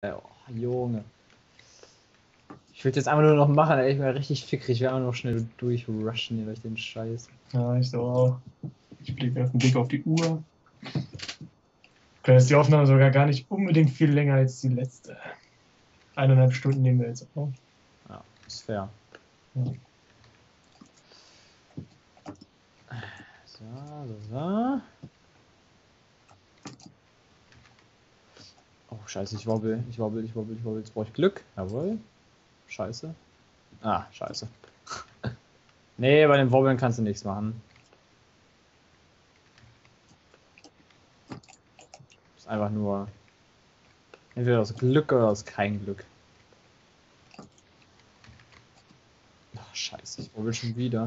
Oh, Junge. Ich will jetzt einfach nur noch machen, ey, ich bin richtig fickrig. Ich will einfach nur schnell durchrushen hier durch den Scheiß. Ja, ich so auch. Ich blicke auf den Blick auf die Uhr. Dann ist die Aufnahme sogar gar nicht unbedingt viel länger als die letzte. 1,5 Stunden nehmen wir jetzt auf. Ja, ist fair. Ja. So. Oh, scheiße, ich wobbel. Jetzt brauche ich Glück. Jawohl. Scheiße. Ah, scheiße. Nee, bei dem Wobbeln kannst du nichts machen. Ist einfach nur entweder aus Glück oder aus kein Glück. Ach, scheiße, ich wobbel schon wieder.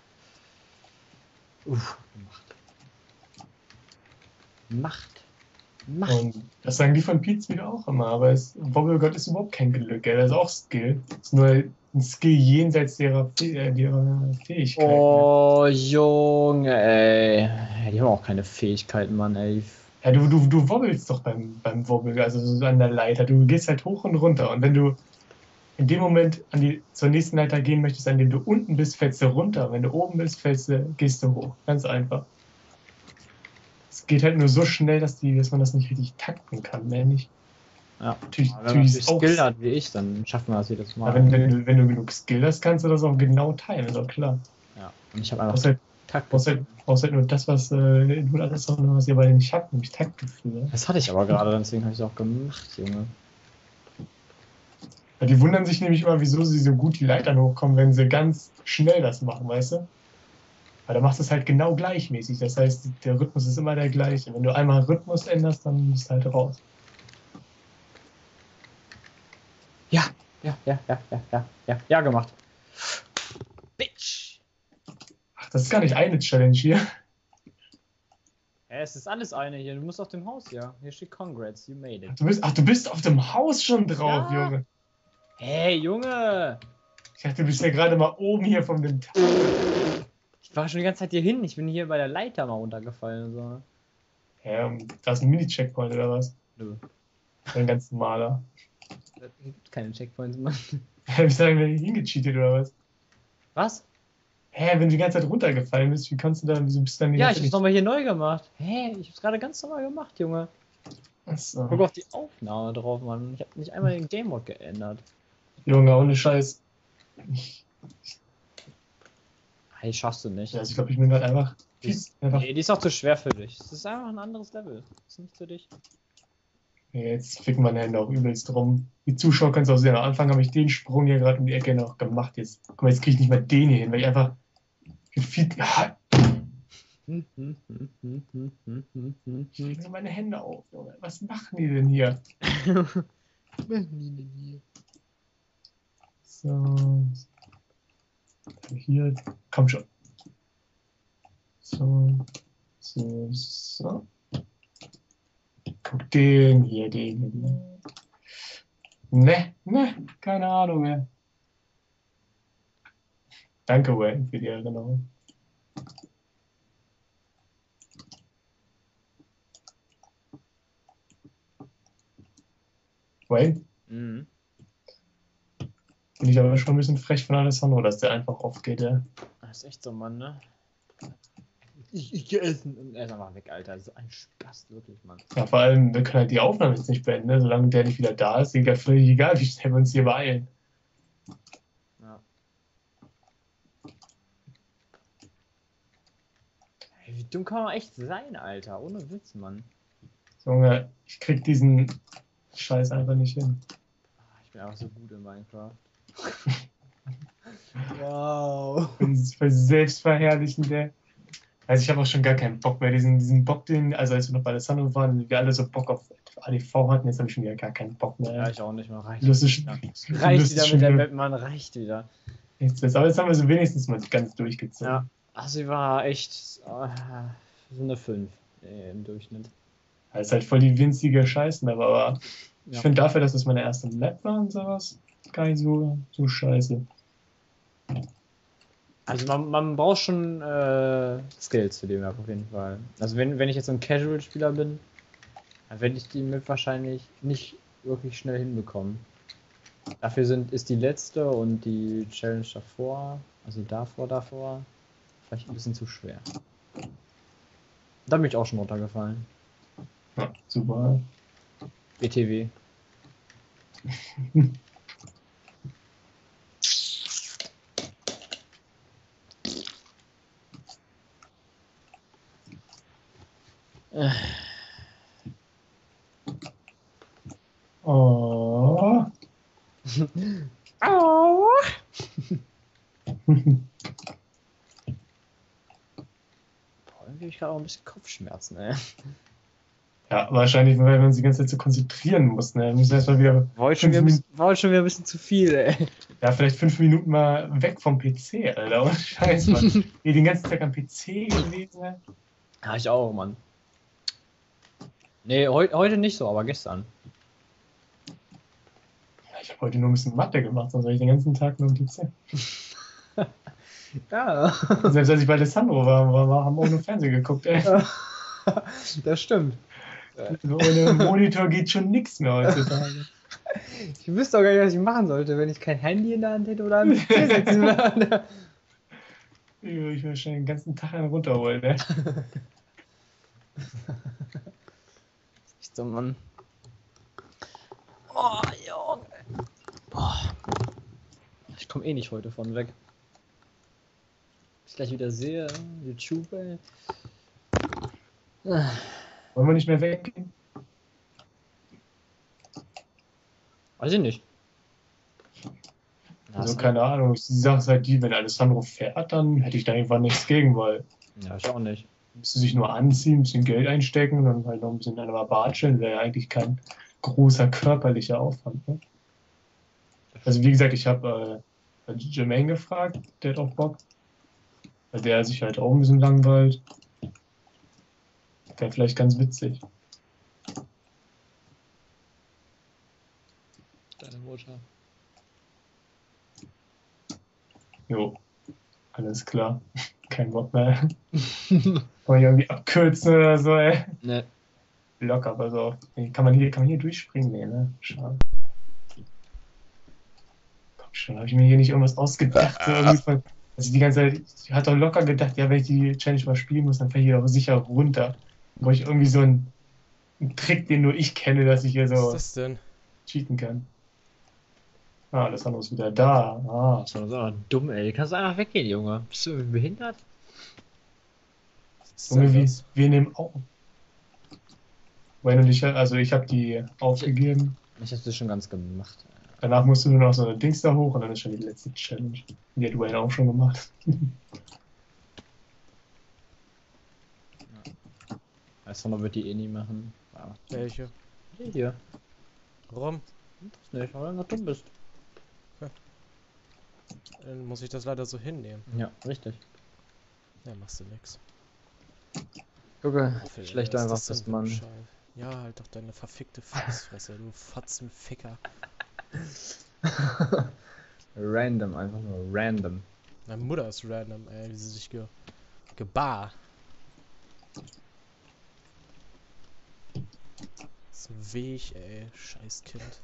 Macht. Und das sagen die von Pete wieder auch immer, aber Wobbelgott ist überhaupt kein Glück, gell? Das ist auch Skill. Das ist nur ein Skill jenseits ihrer Fähigkeiten. Oh, Junge, ey. Die haben auch keine Fähigkeiten, Mann, ey. Ja, du wobbelst doch beim Wobbel, also so an der Leiter. Du gehst halt hoch und runter. Und wenn du in dem Moment zur nächsten Leiter gehen möchtest, an dem du unten bist, fällst du runter. Wenn du oben bist, gehst du hoch. Ganz einfach. Es geht halt nur so schnell, dass man das nicht richtig takten kann, mehr nicht. Ja, natürlich wenn man Skill hat wie ich, dann schaffen wir das jedes Mal. Ja, wenn du genug Skill hast, kannst du das auch genau timen, ist auch klar. Ja, und ich habe einfach brauchst halt nur das, was ihr beide nicht habt, nämlich Taktgefühl. Das hatte ich aber gerade, deswegen habe ich es auch gemacht, Junge. Ja, die wundern sich nämlich immer, wieso sie so gut die Leitern hochkommen, wenn sie ganz schnell das machen, weißt du? Weil da machst du es halt genau gleichmäßig. Das heißt, der Rhythmus ist immer der gleiche. Wenn du einmal Rhythmus änderst, dann bist du halt raus. Ja, gemacht. Bitch! Ach, das ist gar nicht eine Challenge hier. Es ist alles eine hier. Du musst auf dem Haus, ja. Hier steht Congrats, you made it. Du bist auf dem Haus schon drauf, ja. Junge. Hey, Junge! Ich dachte, du bist ja gerade mal oben hier von dem Tag. Ich war schon die ganze Zeit hier hin. Ich bin hier bei der Leiter mal runtergefallen. So. Ja, da ist ein Mini-Checkpoint oder was? Nö. Ein ganz normaler. Es gibt keine Checkpoints, Mann. Bist du da hingecheatet oder was? Was? Hä, wenn du die ganze Zeit runtergefallen bist, wieso bist du dann Ja, ich hab's nochmal hier neu gemacht. Hä, ich hab's gerade ganz normal gemacht, Junge. Achso. Guck auf die Aufnahme drauf, Mann. Ich hab nicht einmal den Game Mode geändert. Junge, ohne Scheiß. Hey, schaffst du nicht. Ja, also ich glaube, ich bin gerade einfach. Nee, die ist auch zu schwer für dich. Das ist einfach ein anderes Level. Das ist nicht für dich. Ja, jetzt ficken meine Hände auch übelst rum. Die Zuschauer können es auch sehen. Am Anfang habe ich den Sprung hier gerade um die Ecke noch gemacht. Guck mal, jetzt kriege ich nicht mehr den hier hin, weil ich einfach viel. Ich lege meine Hände auf, Junge. Was machen die denn hier? So. Hier. Komm schon. So. Guck den hier. Ne, keine Ahnung mehr. Danke, Wayne, für die Erinnerung. Wayne? Mhm. Bin ich aber schon ein bisschen frech von Alessandro, dass der einfach aufgeht, ja. Das ist echt so, Mann, ne? Ich geh essen. Und er ist einfach weg, Alter. So ein Spaß, wirklich, Mann. Ja, vor allem, wir können halt die Aufnahme jetzt nicht beenden, ne? Solange der nicht wieder da ist. Völlig egal, wie schnell wir uns hier beeilen. Ja. Hey, wie dumm kann man echt sein, Alter? Ohne Witz, Mann. Junge, ich krieg diesen Scheiß einfach nicht hin. Ich bin einfach so gut in Minecraft. Wow. Voll selbstverherrlichend, ey. Also ich habe auch schon gar keinen Bock mehr. Diesen Bock, als wir noch bei Alessandro waren, wir alle so Bock auf ADV hatten, jetzt habe ich schon wieder gar keinen Bock mehr. Ja, ich auch nicht mehr. Reicht wieder. Reicht wieder mit der Map, Mann. Reicht wieder. Aber jetzt haben wir so wenigstens mal ganz durchgezogen. Ja, also sie war echt so eine 5 im Durchschnitt. Das ist halt voll die winzige Scheiße, aber ich finde dafür, dass das meine erste Map war und sowas, gar nicht so scheiße. Also man braucht schon Skills für die Map auf jeden Fall. Also wenn ich jetzt so ein Casual-Spieler bin, dann werde ich die Map wahrscheinlich nicht wirklich schnell hinbekommen. Dafür ist die letzte und die Challenge davor, also davor, vielleicht ein bisschen zu schwer. Da bin ich auch schon runtergefallen. Ja, super. BTW. Oh. Au. Boah, irgendwie hab ich gerade auch ein bisschen Kopfschmerzen, ey. Ja, wahrscheinlich, weil man sich die ganze Zeit so konzentrieren muss. Ne? Muss erstmal wieder War heute schon wieder ein bisschen zu viel, ey. ja, vielleicht 5 Minuten mal weg vom PC, Alter. Und Scheiß, Mann. Ihr den ganzen Tag am PC gewesen, ne? Ja, ich auch, Mann. Nee, heute nicht so, aber gestern. Ich habe heute nur ein bisschen Mathe gemacht, sonst war ich den ganzen Tag nur am PC. Ja. Selbst als ich bei Alessandro war, haben wir auch nur Fernsehen geguckt, ey. Das stimmt. Ohne Monitor geht schon nichts mehr heutzutage. Ich wüsste auch gar nicht, was ich machen sollte, wenn ich kein Handy in der Hand hätte oder am PC sitzen würde. Ich will wahrscheinlich den ganzen Tag einen runterholen, ne? Echt so, Mann. Oh, Junge. Oh. Ich komme eh nicht heute von weg. Ich gleich wieder sehe, YouTube, ey. Wollen wir nicht mehr weggehen? Weiß ich nicht. Also keine Ahnung. Die Sache ist halt die, wenn Alessandro fährt, dann hätte ich da irgendwann nichts gegen, weil Ja, ich auch nicht. müsste sich nur anziehen, ein bisschen Geld einstecken und dann halt noch ein bisschen an der Bar chillen, wäre ja eigentlich kein großer körperlicher Aufwand. Ne? Also wie gesagt, ich habe Jermaine gefragt, der hat auch Bock. Weil der sich halt auch ein bisschen langweilt. Wäre vielleicht ganz witzig. Deine Mutter. Jo, alles klar. Kein Bock mehr. Kann man irgendwie abkürzen oder so, ey. Ne. Locker, pass auf. Kann man hier durchspringen? Nee, ne? Schade. Komm schon, habe ich mir hier nicht irgendwas ausgedacht? So irgendwie von, also die ganze Zeit, ich hatte doch locker gedacht, ja, wenn ich die Challenge mal spielen muss, dann fällt ich doch sicher runter. Brauche ich irgendwie so einen Trick, den nur ich kenne, dass ich hier Was so ist das denn? cheaten kann. Ah, Alessandro ist wieder da. Ah. Das war so dumm, ey. Du kannst einfach weggehen, Junge. Bist du irgendwie behindert? Was ist So denn wie das? wir nehmen auch. Weil du dich, also ich habe die aufgegeben. Ich hab's das schon ganz gemacht. Danach musst du nur noch so eine Dings da hoch und dann ist schon die letzte Challenge. Die hat Wayne auch schon gemacht. Alessandro wird die eh nie machen. Ja. Welche? Hier. Warum? Das nicht, weil du einfach dumm bist. Dann muss ich das leider so hinnehmen. Ja, richtig. Ja, machst du nix. Gucke, Wer schlecht ist einfach das denn bist für ein man. Scheiß? Ja, halt doch deine verfickte Fassfresse, du Fotzenficker. Random, einfach nur random. Deine Mutter ist random, ey, wie sie sich gebar. Das ist ein Weg, ey, scheiß Kind.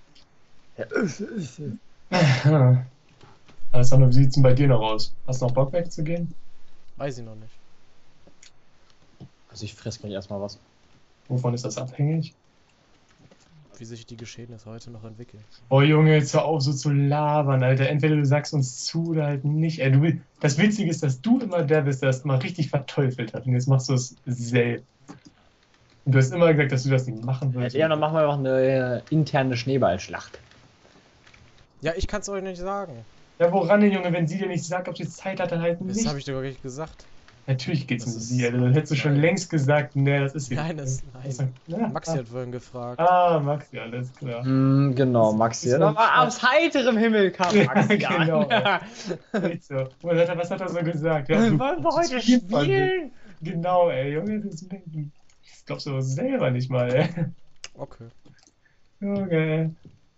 Alessandro, wie sieht's denn bei dir noch aus? Hast du noch Bock wegzugehen? Weiß ich noch nicht. Also ich fress gleich erstmal was. Wovon ist das abhängig? Wie sich die Geschehnisse heute noch entwickeln. Oh Junge, jetzt hör auf so zu labern, Alter. Entweder du sagst uns zu oder halt nicht. Ey, das Witzige ist, dass du immer der bist, der das mal richtig verteufelt hat. Und jetzt machst du es selbst. Und du hast immer gesagt, dass du das nicht machen würdest. Ja, dann machen wir noch eine interne Schneeballschlacht. Ja, ich kann's euch nicht sagen. Ja, woran denn, Junge? Wenn sie dir nicht sagt, ob sie Zeit hat, dann halt Das nicht. habe ich dir wirklich gesagt. Natürlich geht's Das um ist- sie, Alter. Dann hättest du schon Nein. längst gesagt, nee, das ist sie. Nein, nein. Ja, Maxi hat vorhin gefragt. Maxi, alles klar. Genau, Maxi. Ist man- Aber aus heiterem Himmel kam Maxi Genau. an. Nicht so. Was hat er so gesagt? Ja, du- Wollen wir heute spielen wollen. spielen? Genau, ey, Junge, das glaubst du selber nicht mal, ey. Okay. Junge.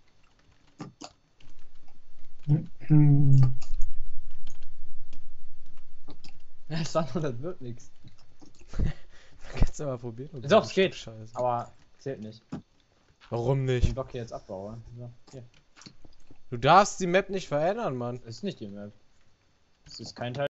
Hm. Ja, Sandro, das wird nichts. Kannst du mal probieren. Doch, es geht. Scheiße. Aber zählt nicht. Warum den nicht? Block hier jetzt abbaue. So, hier. Du darfst die Map nicht verändern, Mann. Das ist nicht die Map. Das ist kein Teil